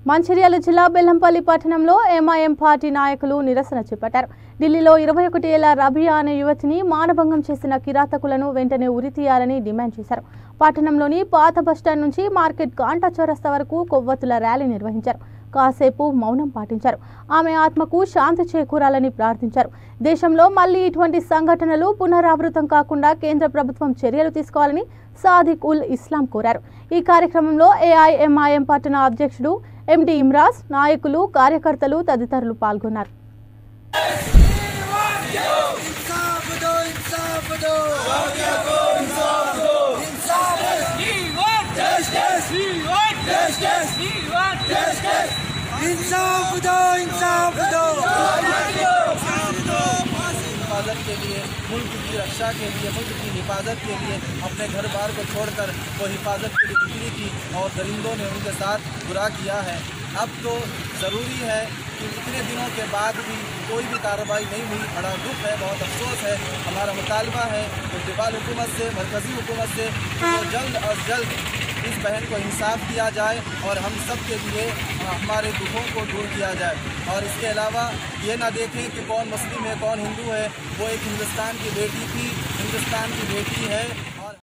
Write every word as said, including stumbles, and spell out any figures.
మంచిర్యాల జిల్లా బెల్లంపల్లి పట్టణంలో MIM party నాయకులు నిరసన చేపట్టారు. ఢిల్లీలో ఇరవై ఒకటి ఏళ్ల రబియా అనే యువతిని మానభంగం చేసిన కిరాతకులను వెంటనే ఉరితీయాలని డిమాండ్ చేశారు. పట్టణంలోని పాత బస్టాండ్ నుంచి మార్కెట్ కాంటా చౌరస్తా వరకు కొవ్వొత్తుల ర్యాలీ నిర్వహించారు. కాసేపు మౌనం పాటించారు. ఆమె ఆత్మకు శాంతి చేకూరాలని ప్రార్థించారు. దేశంలో మళ్లీ ఇటువంటి సంఘటనలు పునరావృతం కాకుండా కేంద్ర ప్రభుత్వం చర్యలు తీసుకోవాలని సాదిక్ ఉల్ ఇస్లాం కోరారు. ఈ కార్యక్రమంలో ఏఐఎంఐఎం పట్టణ అధ్యక్షుడు ఎండి ఇమ్రాజ్, నాయకులు, కార్యకర్తలు తదితరులు పాల్గొన్నారు. हिफाजत के लिए, मुल्क की रक्षा के लिए, मुल्क की हिफाजत के लिए अपने घर बार को छोड़कर वो हिफाजत के लिए निकली थी और दरिंदों ने उनके साथ बुरा किया है। अब तो ज़रूरी है कि इतने दिनों के बाद भी कोई भी कार्रवाई नहीं हुई। बड़ा दुख है, बहुत अफसोस है। हमारा मुतालबा है तो ट्रिपल हुकूमत से, मरकज़ी हुकूमत से तो जल्द अज जल्द इस बहन को इंसाफ दिया जाए और हम सब के लिए हमारे दुखों को दूर किया जाए। और इसके अलावा ये ना देखें कि कौन मुस्लिम है कौन हिंदू है। वो एक हिंदुस्तान की बेटी थी, हिंदुस्तान की बेटी है।